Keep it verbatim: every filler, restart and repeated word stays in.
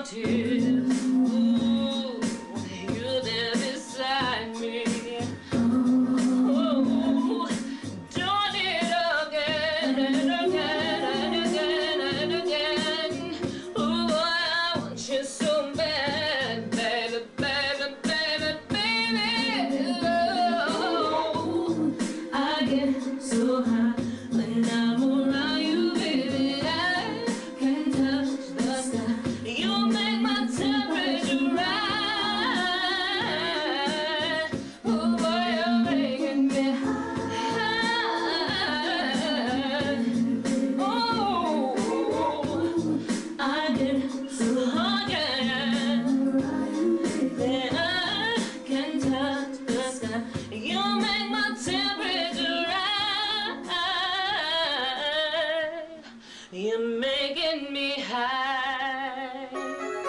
wanted. Ooh, you're there beside me. Ooh, doing it again and again and again and again. Ooh, I want you so bad, baby, baby, baby, baby. Oh, I get so high when I'm around you, baby. I can touch the sky. You make my temperature rise. Oh boy, you're making me high. Oh, I get so hot, yeah. Then I can touch the sky. You make my temperature rise. You're making me high.